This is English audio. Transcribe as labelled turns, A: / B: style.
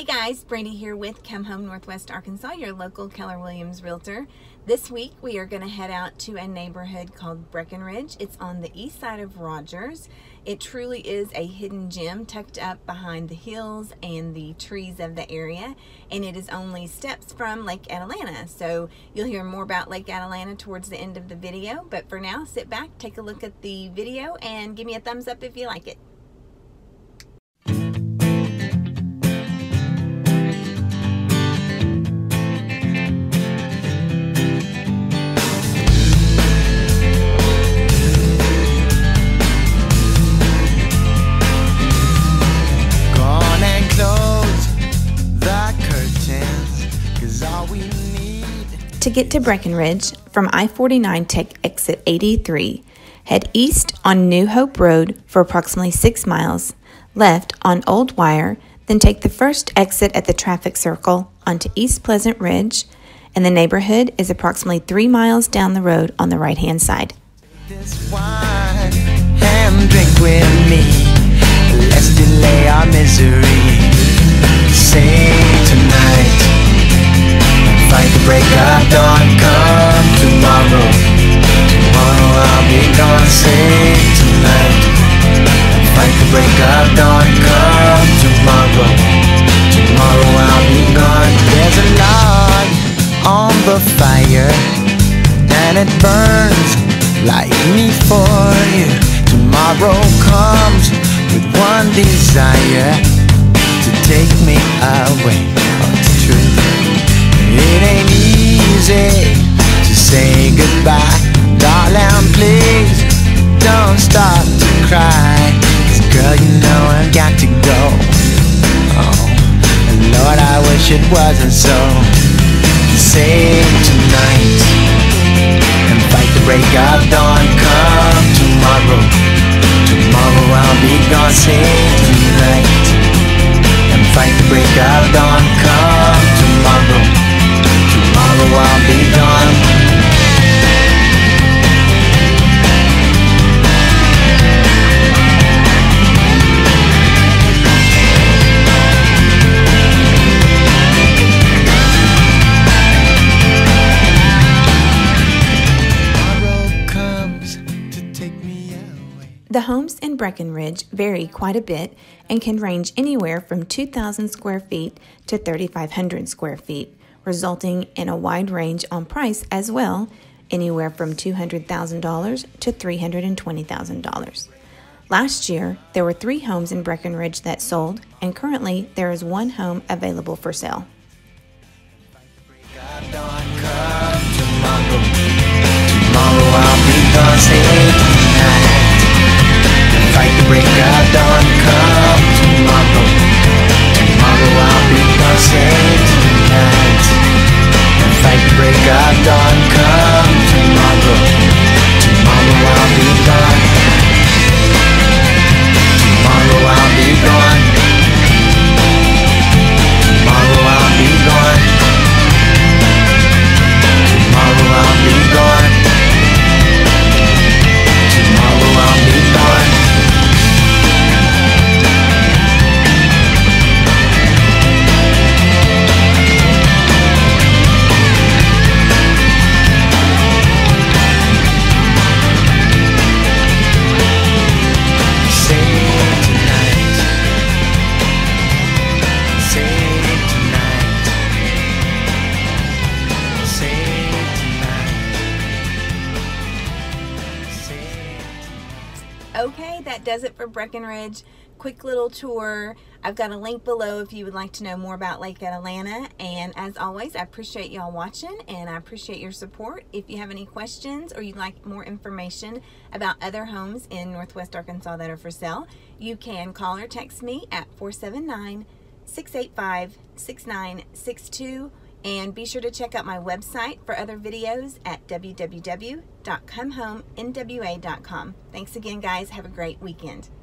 A: guys, Brandy here with Come Home Northwest Arkansas, your local Keller Williams realtor. This week we are going to head out to a neighborhood called Breckenridge. It's on the east side of Rogers. It truly is a hidden gem tucked up behind the hills and the trees of the area, and it is only steps from Lake Atalanta. So you'll hear more about Lake Atalanta towards the end of the video, but for now, sit back, take a look at the video, and give me a thumbs up if you like it. To get to Breckenridge, from I-49 take exit 83, head east on New Hope Road for approximately 6 miles, left on Old Wire, then take the first exit at the traffic circle onto East Pleasant Ridge, and the neighborhood is approximately 3 miles down the road on the right-hand side.
B: This wine and drink with me. Let's delay our misery. Say tonight. Fight the break of dawn, come tomorrow. Tomorrow I'll be gone, say tonight. Fight the break of dawn, come tomorrow. Tomorrow I'll be gone. There's a log on the fire, and it burns like me for you. Tomorrow comes with one desire, to take me away. Oh, it's true. It ain't easy to say goodbye. Darling, please don't start to cry. 'Cause girl, you know I've got to go. Oh, and Lord, I wish it wasn't so. Save tonight and fight the break of dawn. Come tomorrow. Tomorrow I'll be gone. Save tonight and fight the break of dawn. Come tomorrow. Tomorrow I'll be gone. Tomorrow comes to take me away.
A: The homes in Breckenridge vary quite a bit and can range anywhere from 2,000 square feet to 3,500 square feet, resulting in a wide range on price as well, anywhere from $200,000 to $320,000. Last year, there were 3 homes in Breckenridge that sold, and currently there is 1 home available for sale.
B: Tomorrow I'll be gone, say tonight. Fight the break of dawn, come tomorrow. Tomorrow I'll be gone, say tonight. Fight the break of dawn, come tomorrow. Tomorrow I'll be gone. Tomorrow I'll be gone. Tomorrow I'll be gone. Tomorrow I'll be gone. Tomorrow I'll be gone.
A: Okay, that does it for Breckenridge. Quick little tour. I've got a link below if you would like to know more about Lake Atalanta. And as always, I appreciate y'all watching and I appreciate your support. If you have any questions or you'd like more information about other homes in Northwest Arkansas that are for sale, you can call or text me at 479-685-6962. And be sure to check out my website for other videos at www.comehomennwa.com. Thanks again, guys. Have a great weekend.